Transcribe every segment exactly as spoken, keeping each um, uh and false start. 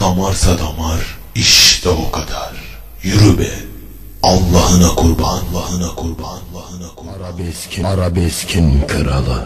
damarsa damar, işte o kadar. Yürü be, Allah'ına kurban, Allah'ına kurban, Allah'ına kurban. Arabeskin, arabeskin kralı.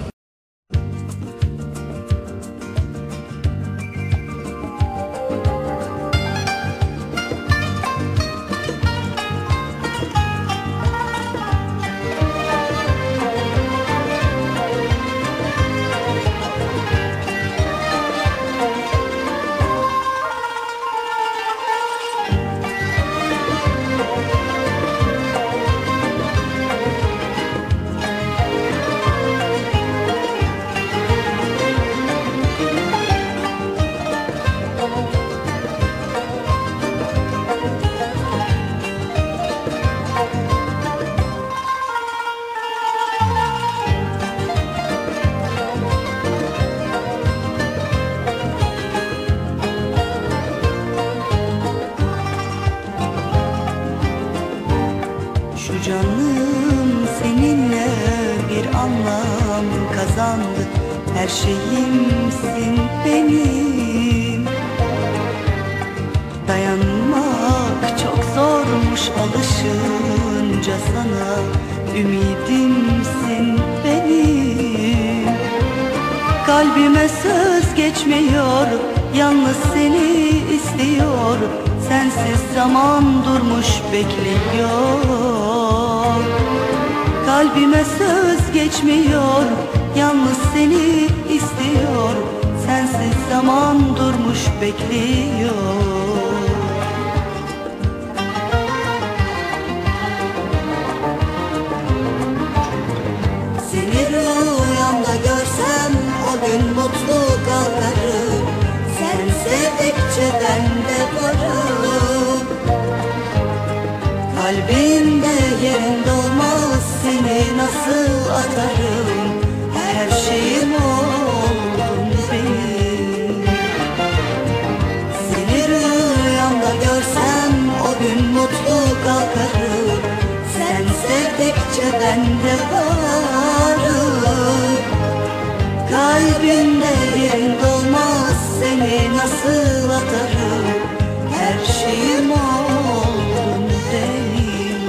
Şu canım seninle bir anlam kazandı. Her şeyimsin benim. Dayanmak çok zormuş alışınca sana. Ümidimsin benim. Kalbime söz geçmiyor, yalnız seni istiyor. Sensiz zaman durmuş bekliyor. Kalbime söz geçmiyor, yalnız seni istiyor. Sensiz zaman durmuş bekliyor. Seni rüyamda görsem o gün mutlu kalkarım. Sen sevdikçe ben de varım. Kalbimde yerin dolmaz, seni nasıl atarım. Her şeyim oldun benim. Seni rüyamda görsem o gün mutlu kalkarım. Sen sevdikçe ben de varım. Kalbimde yerin dolmaz, seni nasıl atarım. Her şeyim oldun benim.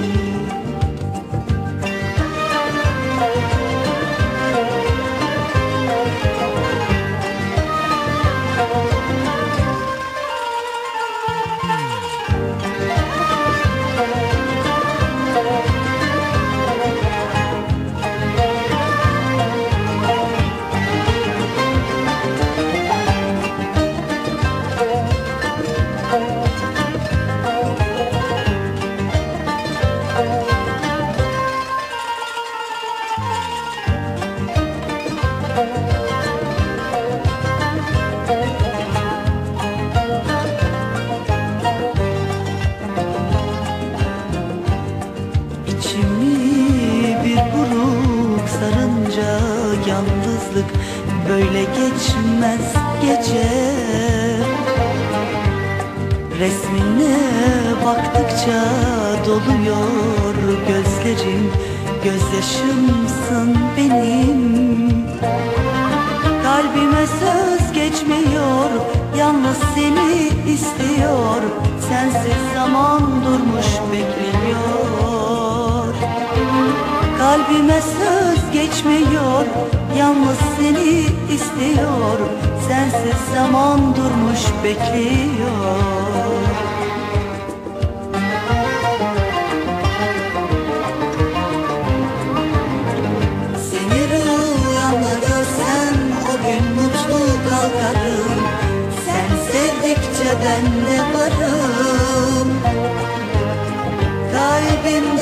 İçimi bir buruk sarınca yalnızlık böyle geçmez gece. Resmine baktıkça doluyor gözlerim. Gözyaşımsın benim. Kalbime söz geçmiyor, yalnız seni istiyor. Sensiz zaman durmuş bekliyor. Kalbime söz geçmiyor, yalnız seni istiyor. Sensiz zaman durmuş bekliyor. Seni rüyamda görsem o gün mutlu kalkarım. Sen sevdikçe ben de varım. Kalbim